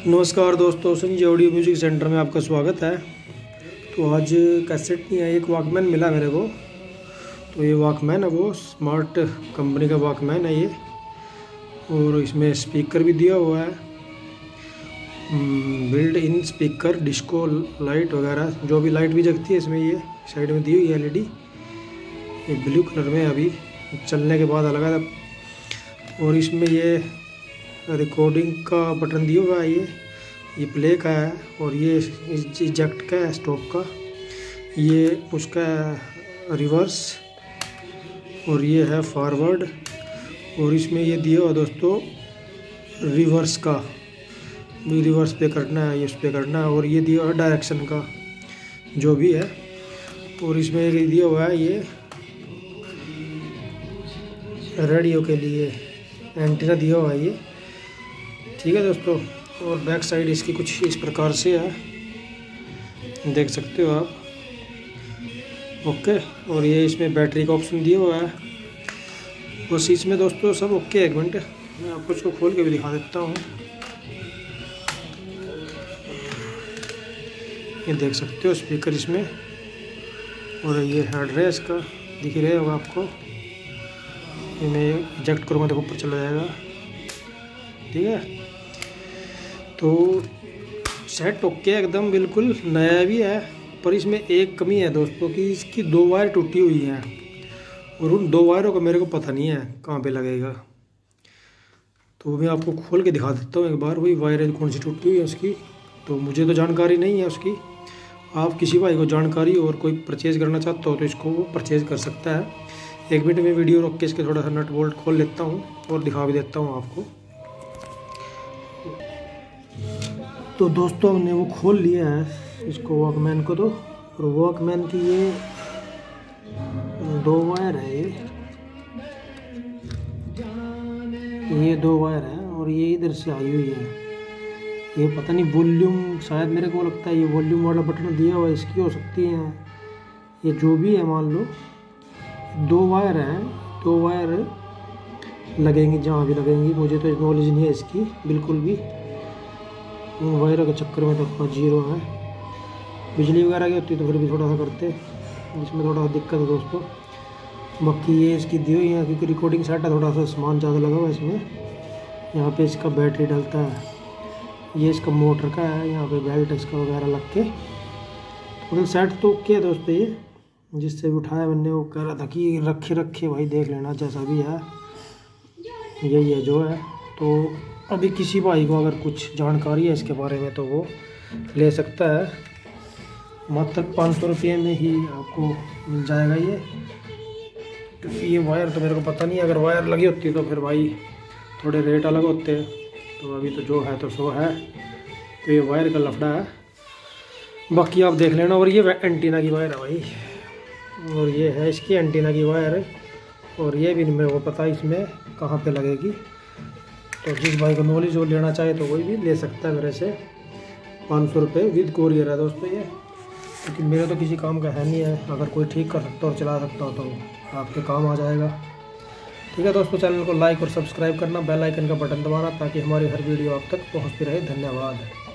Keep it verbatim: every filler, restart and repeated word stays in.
नमस्कार दोस्तों, Sanjay audio music centre में आपका स्वागत है। तो आज कैसेट नहीं है, एक वॉकमैन मिला मेरे को। तो ये वॉकमैन है, वो स्मार्ट कंपनी का वॉकमैन है ये, और इसमें स्पीकर भी दिया हुआ है, built in speaker, disco light वगैरह जो भी लाइट भी जगती है इसमें। ये साइड में दी हुई है एल ई डी, ये ब्लू कलर में अभी चलने के बाद लगा था। और इसमें ये रिकॉर्डिंग का बटन दिया हुआ है, ये ये प्ले का है, और ये इजेक्ट का है, स्टॉप का, ये उसका रिवर्स, और ये है फॉरवर्ड। और इसमें ये दिया हुआ दोस्तों रिवर्स का भी, रिवर्स पे करना है, ये उस पे करना है। और ये दिया हुआ डायरेक्शन का जो भी है। और इसमें ये दिया हुआ है ये रेडियो के लिए एंटीना दिया हुआ है ये, ठीक है दोस्तों। और बैक साइड इसकी कुछ इस प्रकार से है, देख सकते हो आप, ओके। और ये इसमें बैटरी का ऑप्शन दिया हुआ है। बस इसमें दोस्तों सब ओके। एक मिनट मैं आपको इसको खोल के भी दिखा देता हूँ। ये देख सकते हो स्पीकर इसमें, और ये हेड है इसका, दिख ही रहे होगा आपको। ये मैं इजेक्ट करूँगा तो ऊपर चला जाएगा, ठीक है। तो सेट ओके एकदम बिल्कुल नया भी है, पर इसमें एक कमी है दोस्तों कि इसकी दो वायर टूटी हुई हैं, और उन दो वायरों का मेरे को पता नहीं है कहाँ पे लगेगा। तो मैं आपको खोल के दिखा देता हूँ एक बार, वही वायर कौन सी टूटी हुई है उसकी। तो मुझे तो जानकारी नहीं है उसकी। आप किसी भाई को जानकारी और कोई परचेज़ करना चाहता हो तो इसको वो परचेज़ कर सकता है। एक मिनट में वीडियो रोक के इसके थोड़ा सा नट बोल्ट खोल लेता हूँ और दिखा भी देता हूँ आपको। तो दोस्तों हमने वो खोल लिया है इसको, वॉकमैन को। तो और वॉकमैन की ये दो वायर है, ये ये दो वायर है, और ये इधर से आई हुई है। ये पता नहीं वॉल्यूम, शायद मेरे को लगता है ये वॉल्यूम वाला बटन दिया हुआ है, इसकी हो सकती है। ये जो भी है, मान लो दो वायर हैं, दो वायर लगेंगी जहाँ भी लगेंगी। मुझे तो नॉलेज नहीं है इसकी बिल्कुल भी। इन वायरों के चक्कर में तो जीरो है। बिजली वगैरह की होती तो फिर भी थोड़ा सा करते, इसमें थोड़ा सा दिक्कत है दोस्तों। बाकी ये इसकी दी हुई है, क्योंकि रिकॉर्डिंग सेट है, थोड़ा सा सामान ज़्यादा लगा हुआ है इसमें। यहाँ पे इसका बैटरी डलता है, ये इसका मोटर का है, यहाँ पे बेल्ट इसका वगैरह लग के। मतलब सेट तो ओके है दोस्तों। ये जिससे भी उठाया मैंने वो कह रहा था कि रखे रखे भाई देख लेना, जैसा भी है यही है जो है। तो अभी किसी भाई को अगर कुछ जानकारी है इसके बारे में तो वो ले सकता है। मात्र पाँच सौ रुपये में ही आपको मिल जाएगा ये। क्योंकि ये वायर तो मेरे को पता नहीं, अगर वायर लगी होती तो फिर भाई थोड़े रेट अलग होते हैं। तो अभी तो जो है तो सो है। तो ये वायर का लफड़ा है, बाकी आप देख लेना। और ये एंटीना की वायर है भाई, और ये है इसकी एंटीना की वायर। और ये भी नहीं मेरे को पता इसमें कहाँ पे लगेगी। तो जिस भाई को नॉलेज वो लेना चाहे तो वही भी ले सकता है मेरे से। पाँच सौ रुपये विद कोरियर है दोस्तों ये, क्योंकि मेरे तो किसी काम का है नहीं है। अगर कोई ठीक कर सकता हो और चला सकता हो तो आपके काम आ जाएगा, ठीक है दोस्तों। चैनल को लाइक और सब्सक्राइब करना, बेल आइकन का बटन दबाना, ताकि हमारी हर वीडियो आप तक पहुँचती रहे। धन्यवाद।